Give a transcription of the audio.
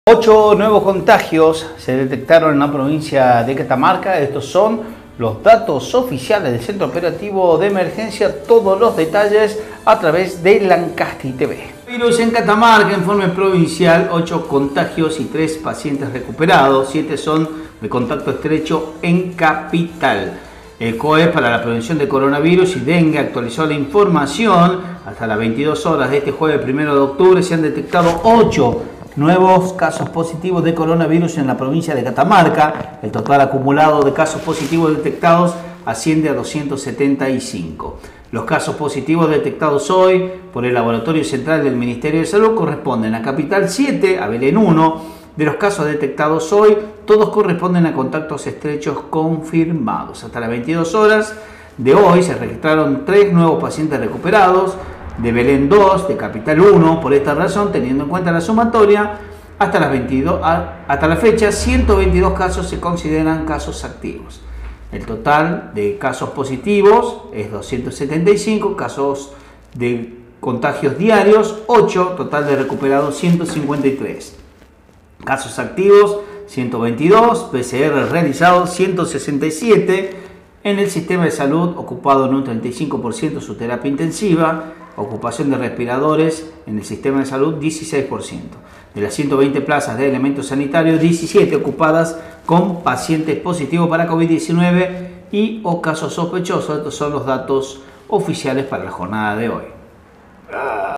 8 nuevos contagios se detectaron en la provincia de Catamarca. Estos son los datos oficiales del Centro Operativo de Emergencia. Todos los detalles a través de Lancasti TV. Virus en Catamarca, informe provincial, 8 contagios y 3 pacientes recuperados. 7 son de contacto estrecho en capital. El COE para la prevención de coronavirus y dengue actualizó la información. Hasta las 22 horas de este jueves 1 de octubre se han detectado 8 nuevos casos positivos de coronavirus en la provincia de Catamarca. El total acumulado de casos positivos detectados asciende a 275. Los casos positivos detectados hoy por el Laboratorio Central del Ministerio de Salud corresponden a Capital 7, a Belén 1. De los casos detectados hoy, todos corresponden a contactos estrechos confirmados. Hasta las 22 horas de hoy se registraron 3 nuevos pacientes recuperados, de Belén 2, de Capital 1. Por esta razón, teniendo en cuenta la sumatoria, hasta la fecha, 122 casos se consideran casos activos. El total de casos positivos es 275, casos de contagios diarios 8, total de recuperados 153. Casos activos 122, PCR realizados 167. En el sistema de salud, ocupado en un 35% su terapia intensiva. Ocupación de respiradores en el sistema de salud 16%. De las 120 plazas de elementos sanitarios, 17 ocupadas con pacientes positivos para COVID-19 y o casos sospechosos. Estos son los datos oficiales para la jornada de hoy.